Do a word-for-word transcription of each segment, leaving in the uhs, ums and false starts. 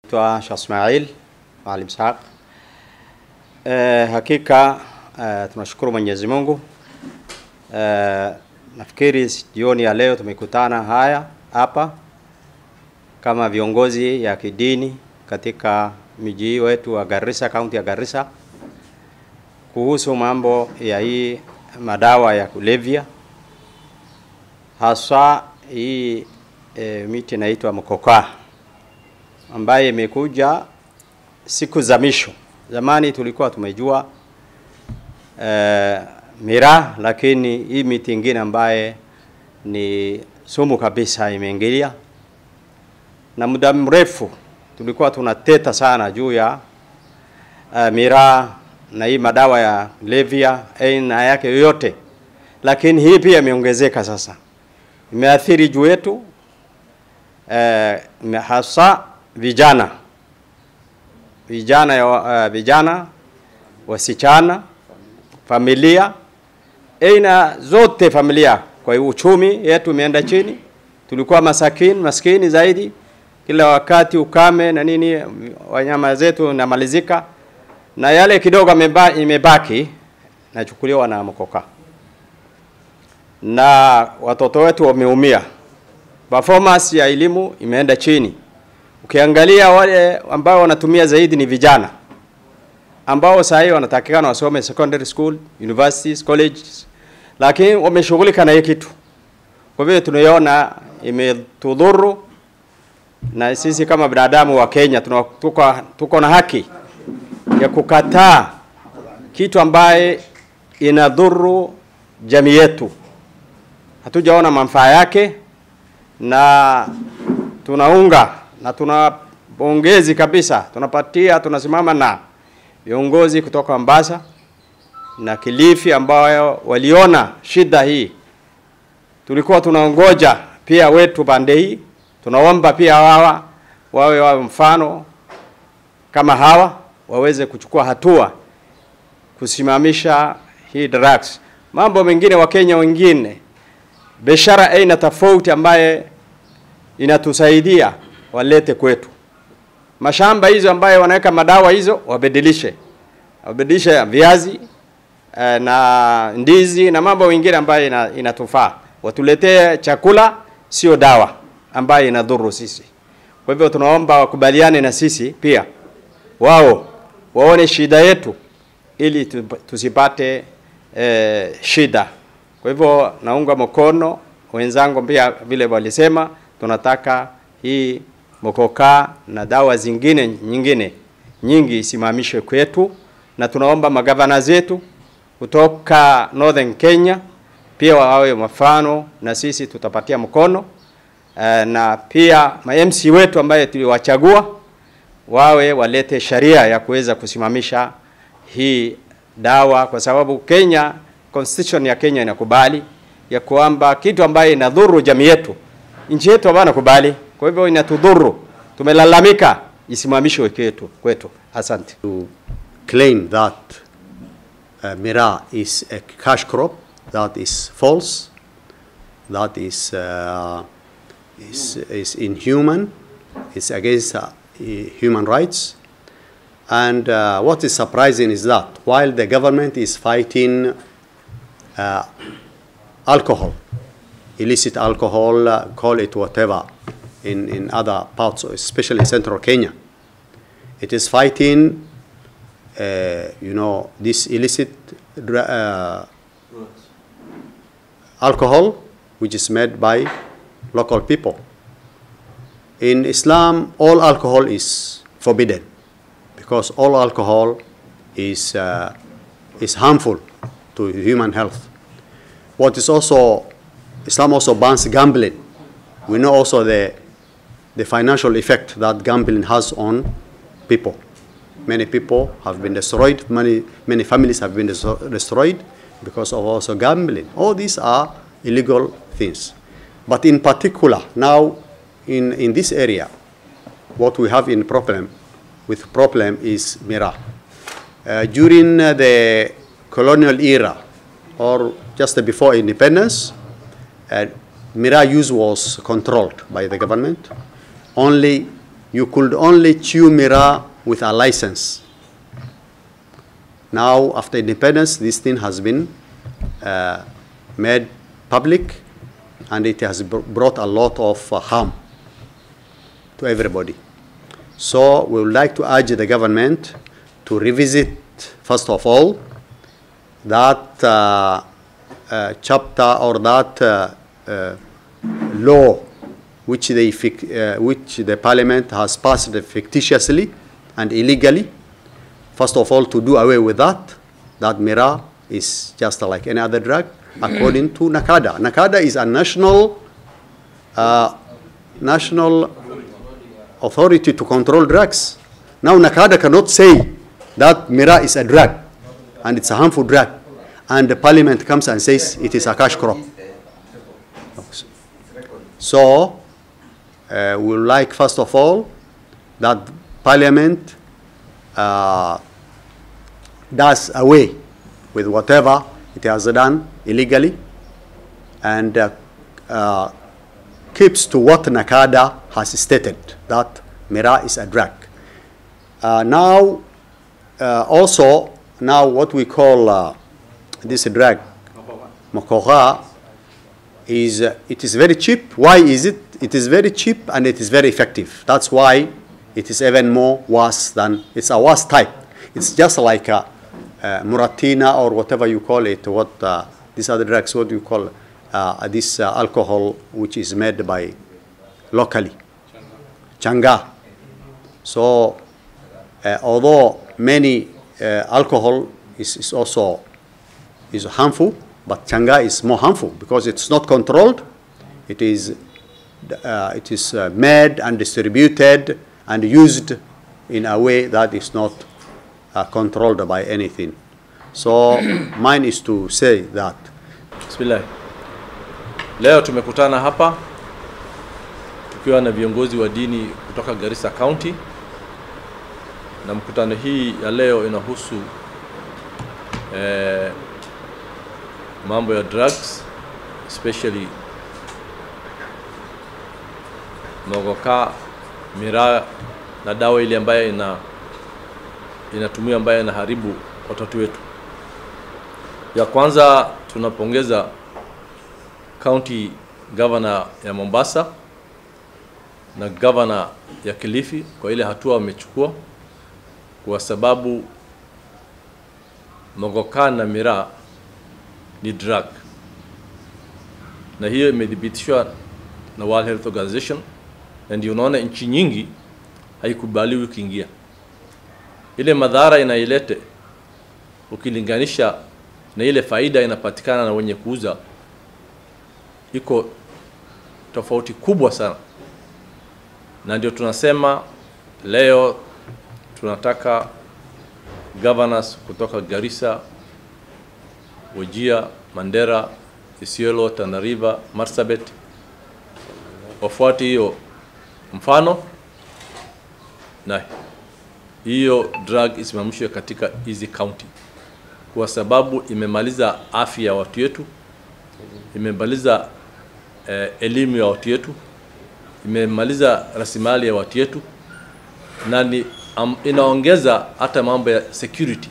Naitwa Sheikh Ismail Maalim Ishaq. Eh, hakika eh, tunashukuru Mwenyezi Mungu. Eh, nafikiri jioni ya leo tumekutana haya hapa kama viongozi ya kidini katika miji wetu wa Garissa, kaunti ya Garissa, kuhusu mambo ya hii madawa ya kulevya, hasa hii e, miti inaitwa Muguka ambaye imekuja siku za misho. Zamani tulikuwa tumejua e, Miraa, lakini hii miti ingine ambaye ni sumu kabisa imeingilia, na muda mrefu tulikuwa tunateta sana juu ya uh, Miraa na hii madawa ya kulevya aina yake yoyote, lakini hii pia imeongezeka sasa, imeathiri juu yetu uh, hasa vijana vijana ya uh, vijana wasichana, familia, aina zote familia. Kwa hiyo uchumi yetu imeenda chini, tulikuwa masakini maskini zaidi, kila wakati ukame na nini, wanyama zetu namalizika, na yale kidogo imebaki nachukuliwa na Muguka, na watoto wetu wameumia, performance ya elimu imeenda chini. Ukiangalia wale ambao wanatumia zaidi ni vijana ambao sasa hivi wanatakikana wasome secondary school, universities, colleges, lakini wameshughulika na hiki kitu. Kwa hivyo tunaiona imetudhuru, na sisi kama binadamu wa Kenya tuko, tuko na haki ya kukataa kitu ambaye inadhuru jamii yetu. Hatujaona manufaa yake, na tunaunga na tunapongezi kabisa, tunapatia, tunasimama na viongozi kutoka Mombasa na Kilifi ambao waliona shida hii. Tulikuwa tunaongoja pia wetu pande hii, tunaomba pia hawa wawe wa mfano kama hawa, waweze kuchukua hatua kusimamisha hii drugs. Mambo mengine wa Kenya wengine, biashara aina tofauti ambaye inatusaidia walete kwetu. Mashamba hizo ambaye wanaweka madawa hizo wabadilishe. Wabadilishe viazi na ndizi na mambo mengine ambaye inatufaa. Watuletee chakula, sio dawa ambaye inadhuru sisi. Kwa hivyo tunaomba wakubaliane na sisi pia, wao waone shida yetu ili tusipate e, shida. Kwa hivyo naunga mkono wenzangu pia vile walisema, tunataka hii Muguka na dawa zingine nyingine nyingi isimamishwe kwetu, na tunaomba magavana zetu kutoka Northern Kenya pia wawe mfano, na sisi tutapatia mkono. Uh, na pia ma M C wetu ambaye tuliwachagua wawe walete sharia ya kuweza kusimamisha hii dawa, kwa sababu Kenya, constitution ya Kenya inakubali ya kwamba kitu ambaye inadhuru jamii yetu, nchi yetu hapana kubali. Kwa hivyo inatudhuru, tumelalamika, isimamishwe kwetu kwetu. Asante. To claim that uh, Miraa is a cash crop, that is false, that is uh, is is inhuman, it's against uh, human rights. And uh, what is surprising is that while the government is fighting uh, alcohol, illicit alcohol, uh, call it whatever, in, in other parts, especially central Kenya, it is fighting, uh, you know, this illicit uh, alcohol, which is made by local people. In Islam, all alcohol is forbidden, because all alcohol is, uh, is harmful to human health. What is also, Islam also bans gambling. We know also the, the financial effect that gambling has on people. Many people have been destroyed, many, many families have been destroyed because of also gambling. All these are illegal things. But in particular, now in, in this area, what we have in problem, with problem is Miraa. Uh, during uh, the colonial era, or just before independence, uh, Miraa use was controlled by the government. Only you could only chew Miraa with a license. Now, after independence, this thing has been uh, made public, and it has brought a lot of uh, harm to everybody. So we would like to urge the government to revisit, first of all, that uh, uh, chapter or that uh, uh, law which, they, uh, which the parliament has passed fictitiously and illegally. First of all, to do away with that, that Miraa is just like any other drug, according to NACADA. NACADA is a national, uh, national authority to control drugs. Now NACADA cannot say that Miraa is a drug, and it's a harmful drug, and the parliament comes and says it is a cash crop. So, uh, we would like, first of all, that parliament uh, does away with whatever it has done illegally, and uh, uh, keeps to what NACADA has stated, that Miraa is a drug. Uh, now, uh, also, now what we call uh, this drug, Muguka, is uh, it is very cheap. Why is it? It is very cheap and it is very effective. That's why it is even more worse than, it's a worse type. It's just like a, a Muratina or whatever you call it, what uh, these other drugs, what you call uh, this uh, alcohol which is made by locally, Changa. So, uh, although many uh, alcohol is, is also is harmful, but Changa is more harmful because it's not controlled. It is, uh, it is uh, made and distributed and used in a way that is not uh, controlled by anything. So mine is to say that. Bismillah. Leo tumekutana hapa tukiwa na viongozi wa dini kutoka Garissa County, na mkutano hii ya leo inahusu eh, mambo ya drugs, especially Muguka, Miraa na dawa ile ambayo ina inatumia ambayo inaharibu watoto wetu. Ya kwanza, tunapongeza county governor ya Mombasa na governor ya Kilifi kwa ile hatua wamechukua, kwa sababu Muguka na Miraa ni drug, na hiyo imedhibitishwa na World Health Organization, na ndio unaona nchi nyingi haikubaliwi kuingia. Ile madhara inailete ukilinganisha na ile faida inapatikana na wenye kuuza, iko tofauti kubwa sana. Na ndio tunasema leo tunataka governors kutoka Garissa, Wajir, Mandera, Isiolo, Tana River, Marsabit wafuate hiyo mfano, na hiyo drug isimamishwe katika hizi county, kwa sababu imemaliza afya ya watu wetu, imemaliza eh, elimu ya watu wetu, imemaliza rasilimali ya watu wetu, na ni um, inaongeza hata mambo ya security.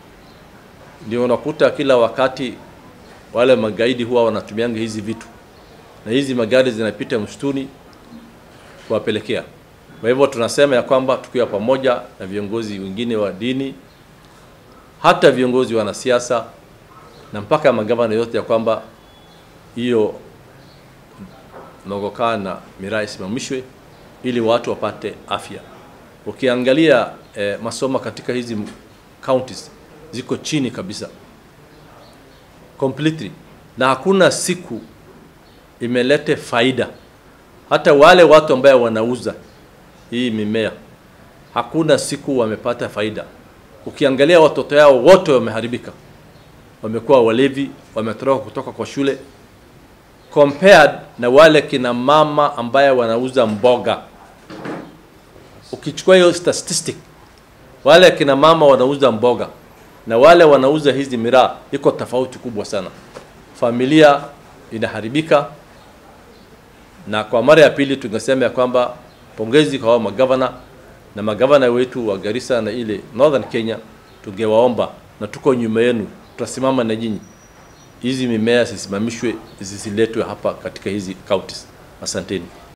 Ndio unakuta kila wakati wale magaidi huwa wanatumianga hizi vitu, na hizi magari zinapita msituni kuwapelekea. Kwa hivyo tunasema ya kwamba tukiwa pamoja na viongozi wengine wa dini, hata viongozi wa siasa na mpaka magavana yote, ya kwamba hiyo Muguka na Miraa isimamishwe ili watu wapate afya. Ukiangalia eh, masomo katika hizi counties ziko chini kabisa completely, na hakuna siku imelete faida. Hata wale watu ambao wanauza hii mimea, hakuna siku wamepata faida. Ukiangalia watoto yao wote wameharibika, wamekuwa walevi, wametoroka kutoka kwa shule, compared na wale kina mama ambao wanauza mboga. Ukichukua hiyo statistic, wale kina mama wanauza mboga na wale wanauza hizi Miraa, iko tofauti kubwa sana. Familia inaharibika, na kwa mara ya pili tungesema ya kwamba Pongezi kwa magavana na magavana wetu wa Garissa na ile Northern Kenya, tungewaomba na tuko nyuma yenu, tutasimama na nyinyi. Hizi mimea zisimamishwe, zisiletwe hapa katika hizi counties. Asanteni.